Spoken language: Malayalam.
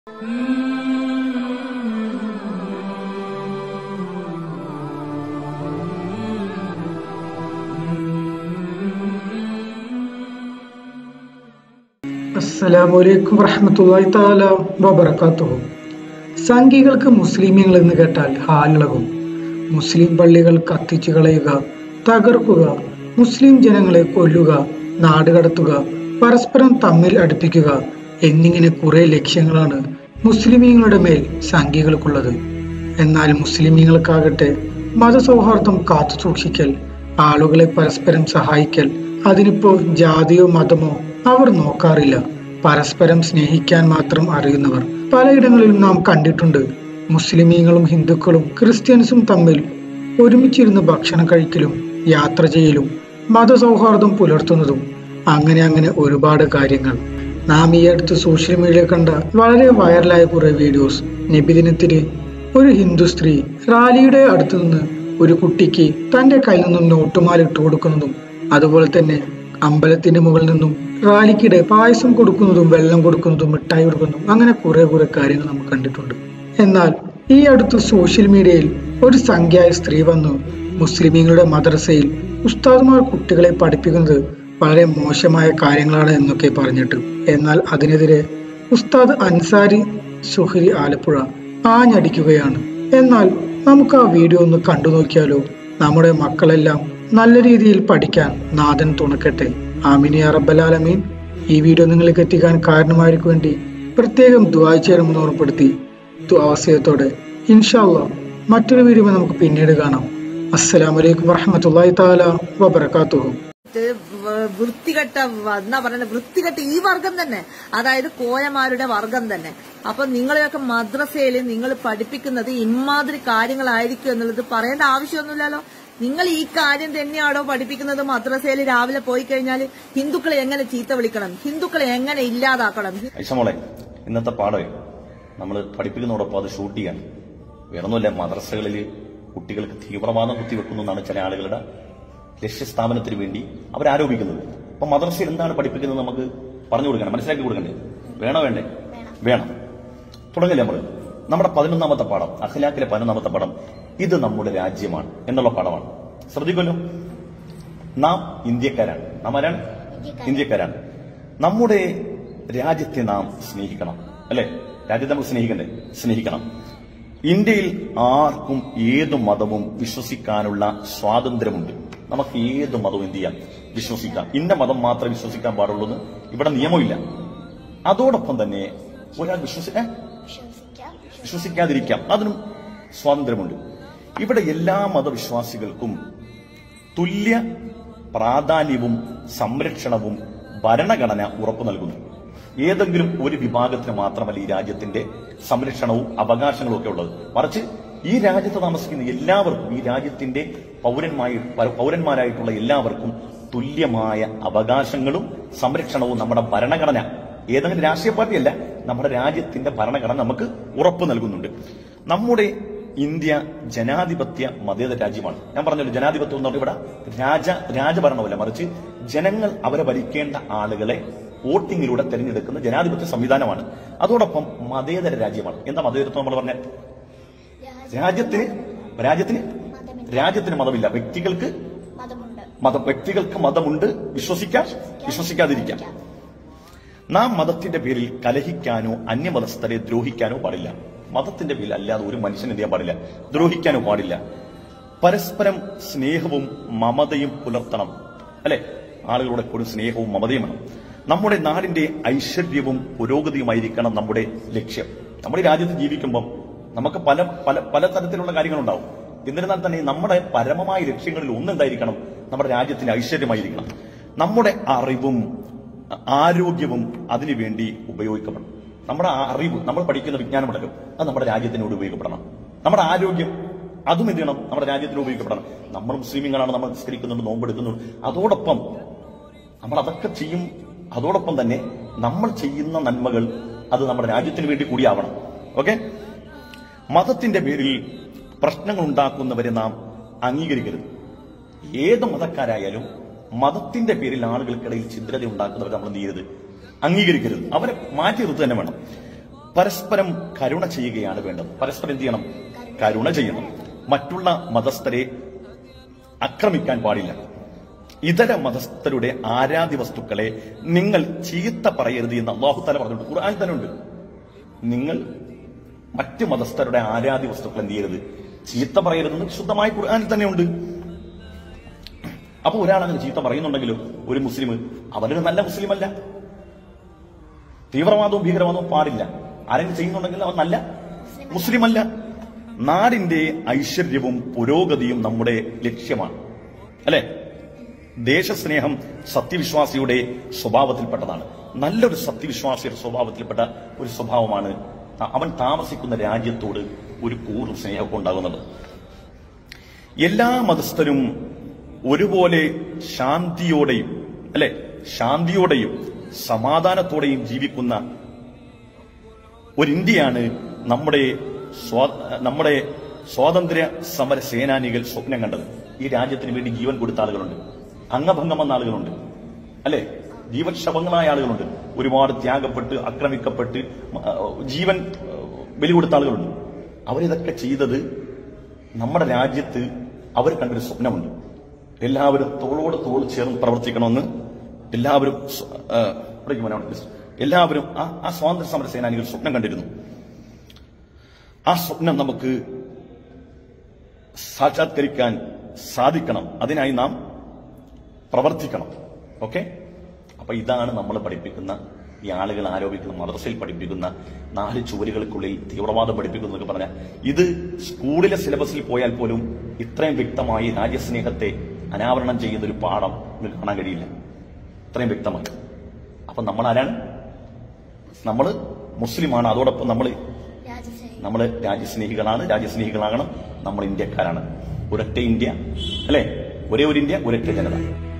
അസ്സലാമലൈക്കും വറഹ്മത്തുള്ളാഹി തആല വബറകാതുഹു. സംഘികൾക്ക് മുസ്ലിമീങ്ങൾ എന്ന് കേട്ടാൽ ഹാലിളകും. മുസ്ലിം പള്ളികൾ കത്തിച്ചു കളയുക, തകർക്കുക, മുസ്ലിം ജനങ്ങളെ കൊല്ലുക, നാടുകടത്തുക, പരസ്പരം തമ്മിൽ അടുപ്പിക്കുക എന്നിങ്ങനെ കുറെ ലക്ഷ്യങ്ങളാണ് മുസ്ലിമീങ്ങളുടെ മേൽ സംഘികൾക്കുള്ളത്. എന്നാൽ മുസ്ലിമീങ്ങൾക്കാകട്ടെ മതസൗഹാർദ്ദം കാത്തു സൂക്ഷിക്കൽ, ആളുകളെ പരസ്പരം സഹായിക്കൽ, അതിനിപ്പോ ജാതിയോ മതമോ അവർ നോക്കാറില്ല. പരസ്പരം സ്നേഹിക്കാൻ മാത്രം അറിയുന്നവർ പലയിടങ്ങളിലും നാം കണ്ടിട്ടുണ്ട്. മുസ്ലിമീങ്ങളും ഹിന്ദുക്കളും ക്രിസ്ത്യൻസും തമ്മിൽ ഒരുമിച്ചിരുന്ന് ഭക്ഷണം കഴിക്കലും യാത്ര ചെയ്യലും മതസൗഹാർദ്ദം പുലർത്തുന്നതും അങ്ങനെ ഒരുപാട് കാര്യങ്ങൾ. നാം ഈ അടുത്ത് സോഷ്യൽ മീഡിയ കണ്ട വളരെ വൈറലായ കുറെ വീഡിയോസ്. നബിദിനത്തിന് ഒരു ഹിന്ദു സ്ത്രീ റാലിയുടെ അടുത്തു നിന്ന് ഒരു കുട്ടിക്ക് തന്റെ കയ്യിൽ നിന്നും നോട്ടുമാല ഇട്ടു കൊടുക്കുന്നതും, അതുപോലെ തന്നെ അമ്പലത്തിന്റെ മുകളിൽ നിന്നും റാലിക്കിടെ പായസം കൊടുക്കുന്നതും വെള്ളം കൊടുക്കുന്നതും മിഠായി കൊടുക്കുന്നതും, അങ്ങനെ കുറെ കാര്യങ്ങൾ നമ്മൾ കണ്ടിട്ടുണ്ട്. എന്നാൽ ഈ അടുത്ത് സോഷ്യൽ മീഡിയയിൽ ഒരു സംഖ്യയായ സ്ത്രീ വന്നു മുസ്ലിമീങ്ങളുടെ മദ്രസയിൽ ഉസ്താദുമാർ കുട്ടികളെ പഠിപ്പിക്കുന്നത് വളരെ മോശമായ കാര്യങ്ങളാണ് എന്നൊക്കെ പറഞ്ഞിട്ട്, എന്നാൽ അതിനെതിരെ ഉസ്താദ് അൻസാരി സുഹരി ആലപ്പുഴ ആഞ്ഞടിക്കുകയാണ്. എന്നാൽ നമുക്ക് ആ വീഡിയോ ഒന്ന് കണ്ടു നോക്കിയാലോ? നമ്മുടെ മക്കളെല്ലാം നല്ല രീതിയിൽ പഠിക്കാൻ നാഥൻ തുണക്കട്ടെ. ആമീൻ യാ റബ്ബൽ ആലമീൻ. ഈ വീഡിയോ നിങ്ങൾക്ക് എത്തിക്കാൻ കാരണമായിരിക്കും വേണ്ടി പ്രത്യേകം ദുആ ചെയ്യണമെന്ന് ഓർമ്മപ്പെടുത്തി ദുആവസിയത്തോടെ ഇൻഷാ അല്ലാഹ് മറ്റൊരു വീഡിയോ നമുക്ക് പിന്നീട് കാണാം. അസ്സലാമലൈക്കും വറഹ്മത്തുള്ളാഹി തആല വബറകാതുഹു. വൃത്തികെട്ട എന്നാ പറയുന്നത്, വൃത്തികെട്ട ഈ വർഗം തന്നെ, അതായത് കോയമാരുടെ വർഗം തന്നെ. അപ്പൊ നിങ്ങളെയൊക്കെ മദ്രസയിൽ നിങ്ങൾ പഠിപ്പിക്കുന്നത് ഇമാതിരി കാര്യങ്ങളായിരിക്കും എന്നുള്ളത് പറയേണ്ട ആവശ്യമൊന്നുമില്ലല്ലോ. നിങ്ങൾ ഈ കാര്യം തന്നെയാണോ പഠിപ്പിക്കുന്നത്? മദ്രസയിൽ രാവിലെ പോയി കഴിഞ്ഞാൽ ഹിന്ദുക്കളെ എങ്ങനെ ചീത്ത വിളിക്കണം, ഹിന്ദുക്കളെ എങ്ങനെ ഇല്ലാതാക്കണം? ഐഷമോളെ, ഇന്നത്തെ പാഠമേ നമ്മൾ പഠിപ്പിക്കുന്നതോടൊപ്പം അത് ഷൂട്ട് ചെയ്യാൻ വേണമെന്നില്ല. മദ്രസകളിൽ കുട്ടികൾക്ക് തീവ്രവാദം കുത്തിവെക്കുന്നു എന്നാണ് ചില ആളുകളുടെ ലക്ഷ്യസ്ഥാപനത്തിന് വേണ്ടി അവരാരോപിക്കുന്നത്. അപ്പൊ മദ്രസയിൽ എന്താണ് പഠിപ്പിക്കുന്നത് നമുക്ക് പറഞ്ഞു കൊടുക്കണം, മനസ്സിലാക്കി കൊടുക്കണ്ടേ? വേണ്ടേ? വേണം. തുടങ്ങില്ല നമ്മുടെ 11ാമത്തെ പാഠം, അഖ്ലാഖിലെ 11ാമത്തെ പാഠം, ഇത് നമ്മുടെ രാജ്യമാണ് എന്നുള്ള പാഠമാണ്. ശ്രദ്ധിക്കുമല്ലോ, നാം ഇന്ത്യക്കാരാണ്. നാം ആരാണ്? ഇന്ത്യക്കാരാണ്. നമ്മുടെ രാജ്യത്തെ നാം സ്നേഹിക്കണം, അല്ലെ? രാജ്യത്തെ നമുക്ക് സ്നേഹിക്കണ്ടേ? സ്നേഹിക്കണം. ഇന്ത്യയിൽ ആർക്കും ഏതു മതവും വിശ്വസിക്കാനുള്ള സ്വാതന്ത്ര്യമുണ്ട്. നമുക്ക് ഏത് മതവും എന്ത് ചെയ്യാം? വിശ്വസിക്കാം. ഇന്ന മതം മാത്രമേ വിശ്വസിക്കാൻ പാടുള്ളൂ എന്ന് ഇവിടെ നിയമമില്ല. അതോടൊപ്പം തന്നെ ഒരാൾ വിശ്വസിക്കാതിരിക്കാം, അതിനും സ്വാതന്ത്ര്യമുണ്ട്. ഇവിടെ എല്ലാ മതവിശ്വാസികൾക്കും തുല്യ പ്രാധാന്യവും സംരക്ഷണവും ഭരണഘടന ഉറപ്പു നൽകുന്നു. ഏതെങ്കിലും ഒരു വിഭാഗത്തിന് മാത്രമല്ല ഈ രാജ്യത്തിന്റെ സംരക്ഷണവും അവകാശങ്ങളും ഒക്കെ ഉള്ളത്. മറിച്ച് ഈ രാജ്യത്ത് താമസിക്കുന്ന എല്ലാവർക്കും, ഈ രാജ്യത്തിന്റെ പൗരന്മാരായിട്ടുള്ള എല്ലാവർക്കും തുല്യമായ അവകാശങ്ങളും സംരക്ഷണവും നമ്മുടെ ഭരണഘടന, ഏതെങ്കിലും രാഷ്ട്രീയ പാർട്ടിയല്ല, നമ്മുടെ രാജ്യത്തിന്റെ ഭരണഘടന നമുക്ക് ഉറപ്പ് നൽകുന്നുണ്ട്. നമ്മുടെ ഇന്ത്യ ജനാധിപത്യ മതേതര രാജ്യമാണ്. ഞാൻ പറഞ്ഞല്ലോ, ജനാധിപത്യം എന്ന് പറഞ്ഞാൽ ഇവിടെ രാജഭരണമല്ല, മറിച്ച് ജനങ്ങൾ അവരെ ഭരിക്കേണ്ട ആളുകളെ വോട്ടിങ്ങിലൂടെ തെരഞ്ഞെടുക്കുന്ന ജനാധിപത്യ സംവിധാനമാണ്. അതോടൊപ്പം മതേതര രാജ്യമാണ്. എന്താ മതേതരത്വം? നമ്മൾ പറഞ്ഞ രാജ്യത്തിന് മതമില്ല, വ്യക്തികൾക്ക് മതമുണ്ട്. വിശ്വസിക്കാതിരിക്കാം. നാം മതത്തിന്റെ പേരിൽ കലഹിക്കാനോ അന്യമതസ്ഥരെ ദ്രോഹിക്കാനോ പാടില്ല. മതത്തിന്റെ പേരിൽ അല്ലാതെ ഒരു മനുഷ്യൻ എന്ത് ചെയ്യാൻ പാടില്ല? ദ്രോഹിക്കാനോ പാടില്ല. പരസ്പരം സ്നേഹവും മമതയും പുലർത്തണം, അല്ലെ? ആളുകളുടെ ഒരു സ്നേഹവും മമതയും വേണം. നമ്മുടെ നാടിന്റെ ഐശ്വര്യവും പുരോഗതിയുമായിരിക്കണം നമ്മുടെ ലക്ഷ്യം. നമ്മുടെ രാജ്യത്ത് ജീവിക്കുമ്പോൾ നമുക്ക് പല തരത്തിലുള്ള കാര്യങ്ങളുണ്ടാവും. എന്നിരുന്നാൽ തന്നെ നമ്മുടെ പരമമായ ലക്ഷ്യങ്ങളിൽ ഒന്നെന്തായിരിക്കണം? നമ്മുടെ രാജ്യത്തിന്റെ ഐശ്വര്യമായിരിക്കണം. നമ്മുടെ അറിവും ആരോഗ്യവും അതിനുവേണ്ടി ഉപയോഗിക്കപ്പെടണം. നമ്മുടെ അറിവ്, നമ്മൾ പഠിക്കുന്ന വിജ്ഞാനമുണ്ടല്ലോ, അത് നമ്മുടെ രാജ്യത്തിനോട് ഉപയോഗപ്പെടണം. നമ്മുടെ ആരോഗ്യം അതും എന്ത് ചെയ്യണം? നമ്മുടെ രാജ്യത്തിന് ഉപയോഗപ്പെടണം. നമ്മൾ മുസ്ലിമീങ്ങളാണ്, നമ്മൾ നിസ്കരിക്കുന്നുണ്ട്, നോമ്പെടുക്കുന്നുണ്ട്. അതോടൊപ്പം നമ്മൾ അതൊക്കെ ചെയ്യും. അതോടൊപ്പം തന്നെ നമ്മൾ ചെയ്യുന്ന നന്മകൾ അത് നമ്മുടെ രാജ്യത്തിന് വേണ്ടി കൂടിയാവണം. ഓക്കെ? മതത്തിന്റെ പേരിൽ പ്രശ്നങ്ങൾ ഉണ്ടാക്കുന്നവരെ നാം അംഗീകരിക്കരുത്. ഏത് മതക്കാരായാലും മതത്തിന്റെ പേരിൽ ആളുകൾക്കിടയിൽ ഛിദ്രത ഉണ്ടാക്കുന്നവരെ നമ്മൾ എന്ത് ചെയ്യരുത്? അംഗീകരിക്കരുത്. അവരെ മാറ്റി നിർത്തുക തന്നെ വേണം. പരസ്പരം കരുണ ചെയ്യുകയാണ് വേണ്ടത്. പരസ്പരം എന്ത് ചെയ്യണം? കരുണ ചെയ്യണം. മറ്റുള്ള മതസ്ഥരെ ആക്രമിക്കാൻ പാടില്ല. ഇതര മതസ്ഥരുടെ ആരാധ്യ വസ്തുക്കളെ നിങ്ങൾ ചീത്ത പറയരുത് എന്ന് അല്ലാഹു തആല പറഞ്ഞിട്ടുണ്ട്. ഖുർആനിൽ തന്നെ ഉണ്ട്. നിങ്ങൾ മറ്റു മതസ്ഥരുടെ ആരാധ്യ വസ്തുക്കൾ എന്ത് ചെയ്യരുത്? ചീത്ത പറയരുതെന്ന് ശുദ്ധമായ ഖുർആനിൽ തന്നെ ഉണ്ട്. അപ്പൊ ഒരാളങ്ങനെ ചീത്ത പറയുന്നുണ്ടെങ്കിലും ഒരു മുസ്ലിം അവനൊരു നല്ല മുസ്ലിം അല്ല. തീവ്രവാദവും ഭീകരവാദവും പാടില്ല. ആരെങ്കിലും ചെയ്യുന്നുണ്ടെങ്കിൽ അവൻ നല്ല മുസ്ലിം അല്ല. നാടിന്റെ ഐശ്വര്യവും പുരോഗതിയും നമ്മുടെ ലക്ഷ്യമാണ്, അല്ലെ? ദേശസ്നേഹം സത്യവിശ്വാസിയുടെ സ്വഭാവത്തിൽപ്പെട്ടതാണ്. നല്ലൊരു സത്യവിശ്വാസിയുടെ സ്വഭാവത്തിൽപ്പെട്ട ഒരു സ്വഭാവമാണ് അവൻ താമസിക്കുന്ന രാജ്യത്തോട് ഒരു കൂറും സ്നേഹമൊക്കെ ഉണ്ടാകുന്നത്. എല്ലാ മതസ്ഥരും ഒരുപോലെ ശാന്തിയോടെയും, അല്ലെ, ശാന്തിയോടെയും സമാധാനത്തോടെയും ജീവിക്കുന്ന ഒരു ഇന്ത്യയാണ് നമ്മുടെ സ്വാതന്ത്ര്യ സമര സേനാനികൾ സ്വപ്നം കണ്ടത്. ഈ രാജ്യത്തിന് വേണ്ടി ജീവൻ കൊടുത്ത ആളുകളുണ്ട്, അംഗഭംഗം വന്ന ആളുകളുണ്ട്, അല്ലെ, ജീവക്ഷപങ്ങളായ ആളുകളുണ്ട്, ഒരുപാട് ത്യാഗപ്പെട്ട് ആക്രമിക്കപ്പെട്ട് ജീവൻ ബലി കൊടുത്ത ആളുകളുണ്ട്. അവരിതൊക്കെ ചെയ്തത് നമ്മുടെ രാജ്യത്ത് അവർ കണ്ടൊരു സ്വപ്നമുണ്ട്. എല്ലാവരും തോളോട് തോൾ ചേർന്ന് പ്രവർത്തിക്കണമെന്ന് എല്ലാവരും ആ സ്വാതന്ത്ര്യ സമര സേനാനികൾ സ്വപ്നം കണ്ടിരുന്നു. ആ സ്വപ്നം നമുക്ക് സാക്ഷാത്കരിക്കാൻ സാധിക്കണം. അതിനായി നാം പ്രവർത്തിക്കണം. ഓക്കെ? അപ്പൊ ഇതാണ് നമ്മൾ പഠിപ്പിക്കുന്ന, ഈ ആളുകൾ ആരോപിക്കുന്ന, മദ്രസയിൽ പഠിപ്പിക്കുന്ന 4 ചുവരുകൾക്കുള്ളിൽ തീവ്രവാദം പഠിപ്പിക്കുന്നു എന്നൊക്കെ പറഞ്ഞാൽ, ഇത് സ്കൂളിലെ സിലബസിൽ പോയാൽ പോലും ഇത്രയും വ്യക്തമായി രാജ്യസ്നേഹത്തെ അനാവരണം ചെയ്യുന്ന ഒരു പാഠം നിങ്ങൾക്ക് കാണാൻ കഴിയില്ല. ഇത്രയും വ്യക്തമായി. അപ്പൊ നമ്മൾ ആരാണ്? നമ്മൾ മുസ്ലിമാണ്. അതോടൊപ്പം നമ്മൾ രാജ്യസ്നേഹികളാണ്. രാജ്യസ്നേഹികളാകണം. നമ്മൾ ഇന്ത്യക്കാരാണ്. ഒരൊറ്റ ഇന്ത്യ, അല്ലെ? ഒരേ ഒരു ഇന്ത്യ, ഒരൊറ്റ ജനത.